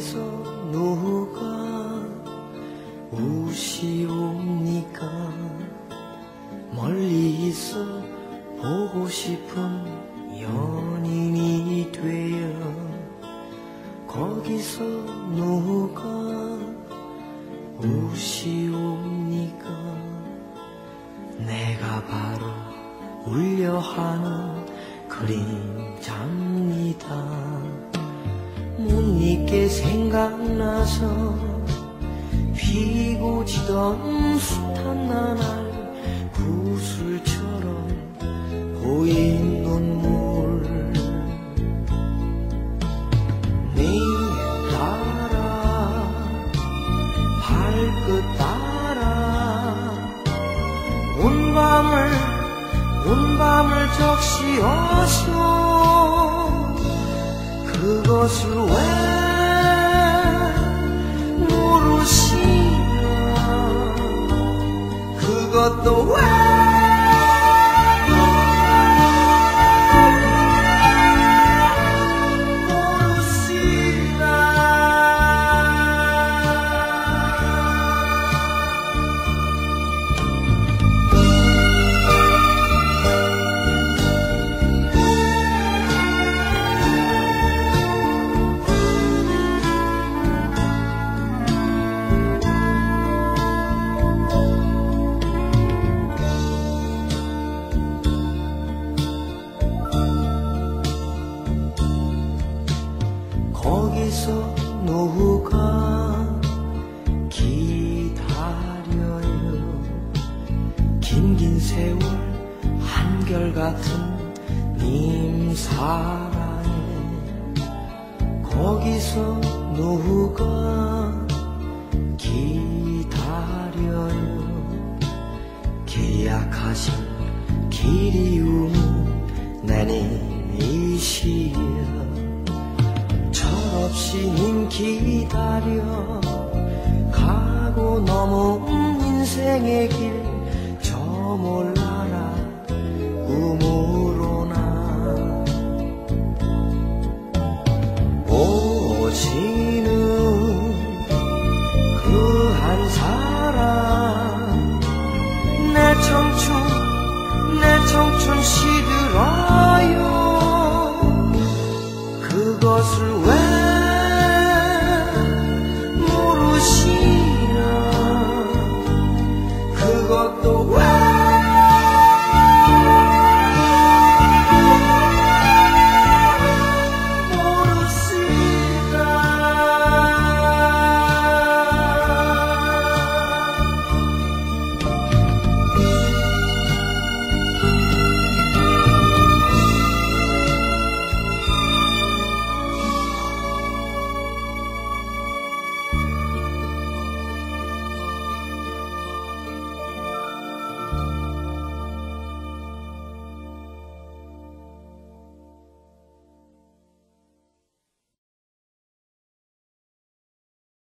거기서 누가 우시옵니까? 멀리서 보고 싶은 연인이 되어 거기서 누가 우시옵니까? 내가 바로 울려하는 그림자입니다. 못 잊게 생각나서 피고 지던 숱한 나날 구슬처럼 고인 눈물 네 따라 발끝 따라 온 밤을 적시어서 그것을 왜 모르시나 그것도 왜 거기서 누가 기다려요 긴긴 세월 한결같은 님 사랑에 거기서 누가 기다려요 계약하신 기리움은 내님이시여 철없이 님 기다려 가고 넘은 인생의 길 저 몰라라 꿈으로나 오지는 그 한 사람 내 청춘 시들어요 그것을